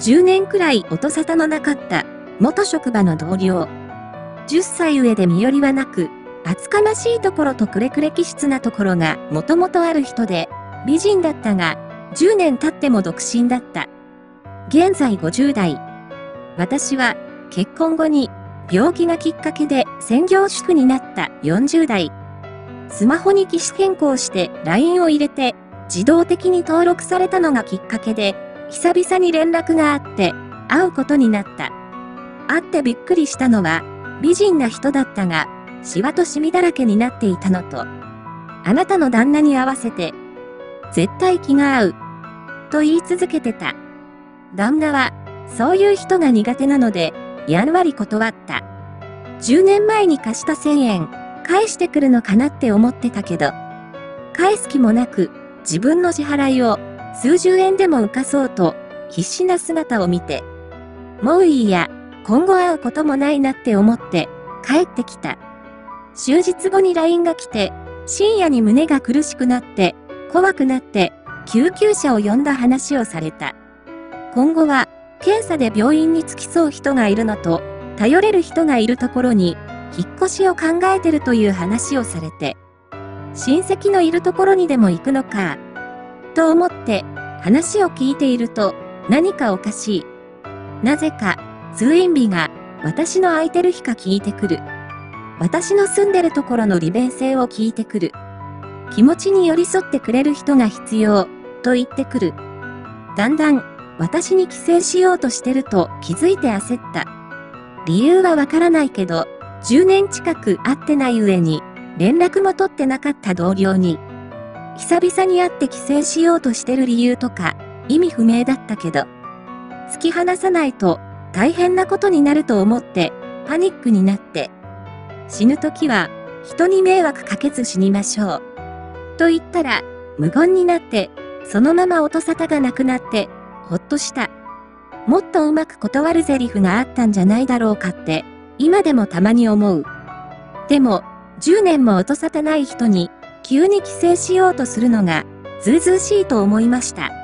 10年くらい音沙汰のなかった元職場の同僚。10歳上で身寄りはなく、厚かましいところとくれくれ気質なところがもともとある人で、美人だったが、10年経っても独身だった。現在50代。私は結婚後に病気がきっかけで専業主婦になった40代。スマホに機種変更して LINE を入れて自動的に登録されたのがきっかけで、久々に連絡があって会うことになった。会ってびっくりしたのは美人な人だったが、シワとシミだらけになっていたのと、あなたの旦那に合わせて絶対気が合うと言い続けてた。旦那はそういう人が苦手なのでやんわり断った。10年前に貸した1000円返してくるのかなって思ってたけど、返す気もなく自分の支払いを数十円でも浮かそうと必死な姿を見て、もういいや、今後会うこともないなって思って帰ってきた。数日後に LINE が来て、深夜に胸が苦しくなって、怖くなって、救急車を呼んだ話をされた。今後は、検査で病院に付き添う人がいるのと、頼れる人がいるところに、引っ越しを考えてるという話をされて、親戚のいるところにでも行くのか、と思って、話を聞いていると、何かおかしい。なぜか、通院日が、私の空いてる日か聞いてくる。私の住んでるところの利便性を聞いてくる。気持ちに寄り添ってくれる人が必要、と言ってくる。だんだん、私に寄生しようとしてると気づいて焦った。理由はわからないけど、10年近く会ってない上に、連絡も取ってなかった同僚に、久々に会って寄生しようとしてる理由とか、意味不明だったけど、突き放さないと大変なことになると思って、パニックになって、死ぬときは人に迷惑かけず死にましょう。と言ったら無言になって、そのまま音沙汰がなくなって、ほっとした。もっとうまく断るセリフがあったんじゃないだろうかって、今でもたまに思う。でも、10年も音沙汰ない人に、急に寄生しようとするのが、ずうずうしいと思いました。